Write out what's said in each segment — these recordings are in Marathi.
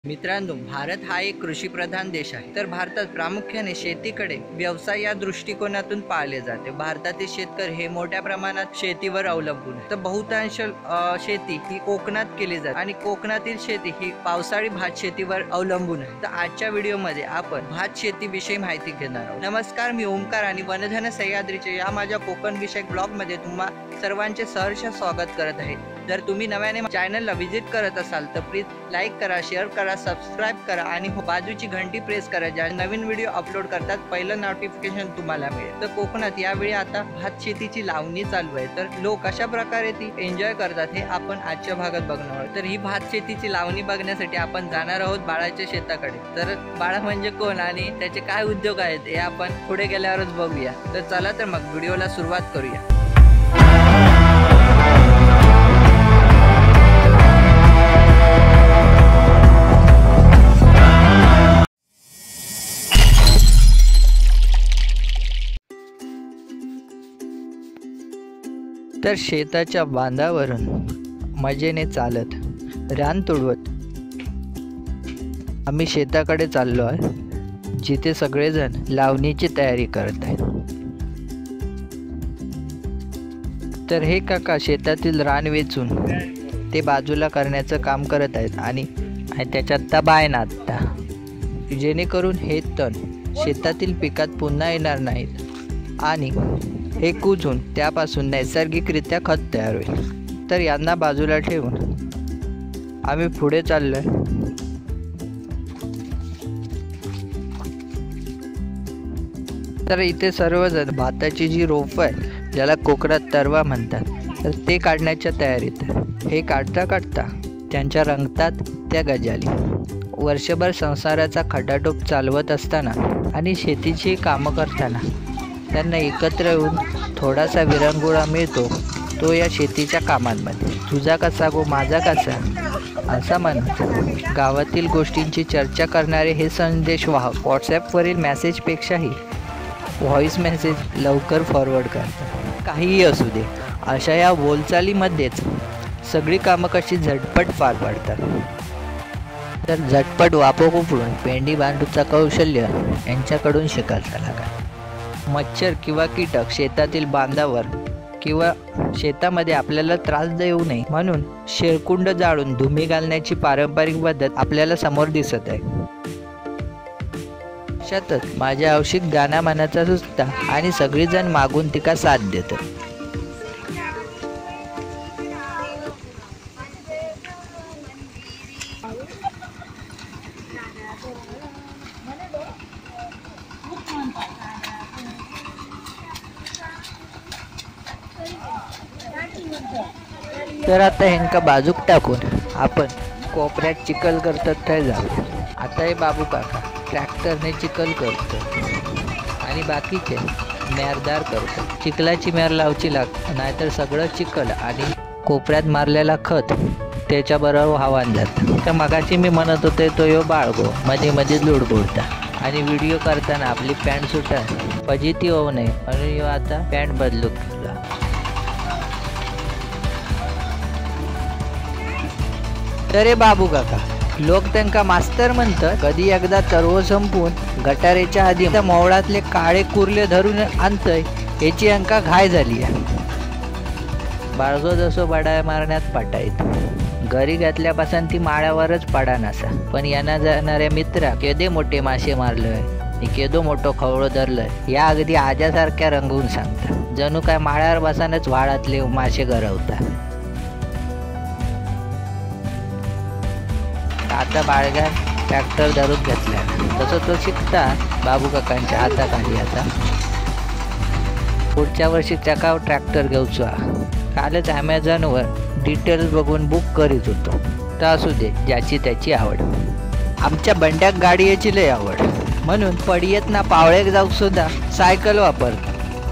मित्रांनो, भारत हा एक कृषीप्रधान देश आहे. तर भारतात प्रामुख्याने शेतीकडे व्यवसाय या दृष्टिकोनातून पाहिले जाते. भारतातील शेतकरी हे मोठ्या प्रमाणात शेतीवर अवलंबून आहे. तर बहुतांश शेती ही कोकणात केली जाते आणि कोकणातील शेती ही पावसाळी भात शेतीवर अवलंबून आहे. तर आजच्या व्हिडिओमध्ये आपण भात शेतीविषयी माहिती घेणार आहोत. नमस्कार, मी ओमकार आणि वनधन सह्याद्रीचे या माझ्या कोकण विषयक ब्लॉगमध्ये तुम्हा सर्वांचे सहर्ष स्वागत करत आहे. जर तुम्ही नव्याने चॅनलला व्हिजिट करत असाल तर प्लीज लाईक करा, शेअर करा, सबस्क्राईब करा आणि बाजूची घंटी प्रेस करा, ज्या नवीन व्हिडिओ अपलोड करतात पहिलं नोटिफिकेशन तुम्हाला मिळेल. तर कोकणात यावेळी आता भात शेतीची लावणी चालू आहे. तर लोक कशा प्रकारे ती एन्जॉय करतात हे आपण आजच्या भागात बघणार आहोत. तर ही भात शेतीची लावणी बघण्यासाठी आपण जाणार आहोत बाळाच्या शेताकडे. तर बाळा म्हणजे कोण आणि त्याचे काय उद्योग आहेत हे आपण पुढे गेल्यावरच बघूया. तर चला तर मग व्हिडिओला सुरुवात करूया. तर शेताच्या बांधावरून मजेने चालत रान तुडवत आम्ही शेताकडे चाललो आहे, जिथे सगळेजण लावणीची तयारी करत आहेत. तर हे काका शेतातील रान वेचून ते बाजूला करण्याचं काम करत आहेत आणि त्याच्यात तबाय नाचता, जेणेकरून हे तण शेतातील पिकात पुन्हा येणार नाहीत आणि हे कुजून त्यापासून नैसर्गिकरित्या खत तयार होईल. तर यांना बाजूला ठेवून आम्ही पुढे चाललोय. तर इथे सर्वजण भाताची जी रोपं आहेत, ज्याला कोकणात तरवा म्हणतात, तर ते काढण्याच्या तयारीत आहे. हे काढता काढता त्यांच्या रंगतात त्या गजाली. वर्षभर संसाराचा खटाटोप चालवत असताना आणि शेतीची कामं करताना त्यांना एकत्र येऊन थोडासा विरंगुळा मिळतो, तो या शेतीच्या कामांमध्ये. तुझा कसा गो माझा कसा, असा म्हणत गावातील गोष्टींची चर्चा करणारे हे संदेश वाहक व्हॉट्सॲपवरील मेसेजपेक्षाही व्हॉईस मेसेज लवकर फॉरवर्ड करतात. काहीही असू दे, अशा या बोलचालीमध्येच सगळी कामं कशी झटपट पार पडतात. तर झटपट वापो उपडून पेंडी बांधूचा कौशल्य यांच्याकडून शिकायचा लागा. मच्छर किंवा कीटक शेतातील बांधावर किंवा शेतामध्ये आपल्याला त्रास देऊ नये म्हणून शेळकुंड जाळून धुमी घालण्याची पारंपरिक पद्धत आपल्याला समोर दिसत आहे. अशातच माझ्या औषिक गाणा मनाचा सुचता आणि सगळीजण मागून तिका साथ देतात. तर आता ह्यांका बाजूक टाकून आपण कोपऱ्यात चिखल करतात काय जाऊ. आता हे बाबू काका ट्रॅक्टरने चिखल करतो आणि बाकीचे मेरदार करतो. चिखलाची मेर लावची लागते, नाहीतर सगळं चिखल आणि कोपऱ्यात मारलेला खत त्याच्याबरोबर हवान जातं. तर मगाशी मी म्हणत होते तो यो बाळगो मध्ये मध्ये लुडबुडता आणि व्हिडिओ करताना आपली पॅन्ट सुटा फजिती होऊ नये म्हणून यो आता पॅन्ट बदलू तुला. तरे बाबू काका लोक त्यांका मास्तर म्हणतात. कधी एकदा तरव संपून गटारेच्या आधी त्या मोवळातले काळे कुर्ले धरून आणतय याची अंका घाय झाली आहे. बाळगो जसो बडाय मारण्यात पाटायत, घरी घातल्यापासून ती माळ्यावरच पडा नसा. पण यांना जाणाऱ्या मित्रा केदे मोठे मासे मारलोय, केदो मोठो खवळो धरलोय या अगदी आज्यासारख्या रंगवून सांगता. जणू काय माळ्यावर बसानच व्हाळातले मासे गरवता. आता बाळगा ट्रॅक्टर धरून घेतला, तसं तो शिकता बाबू काकांच्या हाताखाली. आता पुढच्या वर्षी चकाव ट्रॅक्टर घेऊचो. कालच ॲमेझॉनवर डिटेल्स बघून बुक करीत होतो. तर असू दे, ज्याची त्याची आवड. आमच्या बंड्याक गाडी याची लय आवड म्हणून पडियत ना पावळेक जाऊक सुद्धा सायकल वापरतो.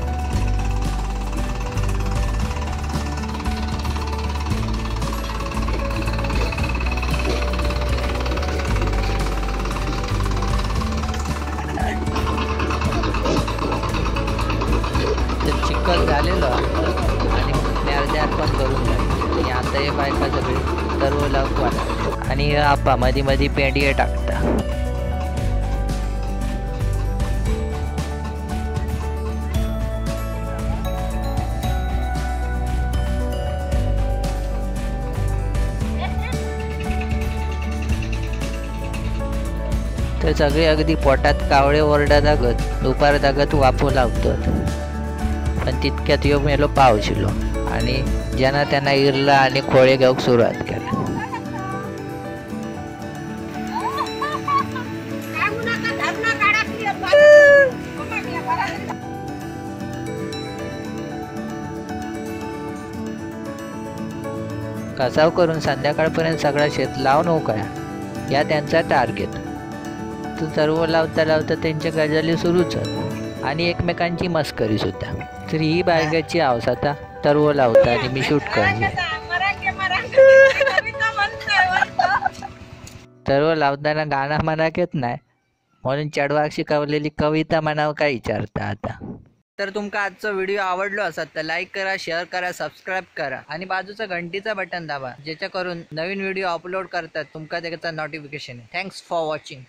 चिखल झालेलं आणि मेरद्यार पण करून झाली आणि आता हे बायका सगळे सर्व लावून आणि आणि आपा मधी मधी पेंडिये टाकता. तर सगळे अगदी पोटात कावळे ओरडा दागत दुपार दागत वापू लावतात. पण तितक्यात यो मेलो पावशिलो आणि ज्यांना त्यांना इरला आणि खोळे घेऊक सुरुवात केली. कसाव करून संध्याकाळपर्यंत सगळा शेत लावून होकाया या त्यांचा टार्गेट. तर सर्व लावता लावता त्यांच्या गजाली सुरूच आणि एकमेकांची मस्करी सुद्धा. तर ही बायगाची आवसाता सर्व लावता आणि मी शूट करणे. सर्व लावताना गाणं म्हणा घेत नाही म्हणून चढवाक शिकवलेली कविता म्हणावं काय विचारता आता. तर तुमका आजचा व्हिडिओ आवडलो असत तर लाईक करा, शेअर करा, सबस्क्राईब करा आणि बाजूचा घंटीचा बटन दाबा, जेच्या करून नवीन व्हिडिओ अपलोड करतात तुमका त्याचा नोटिफिकेशन. Thanks for watching.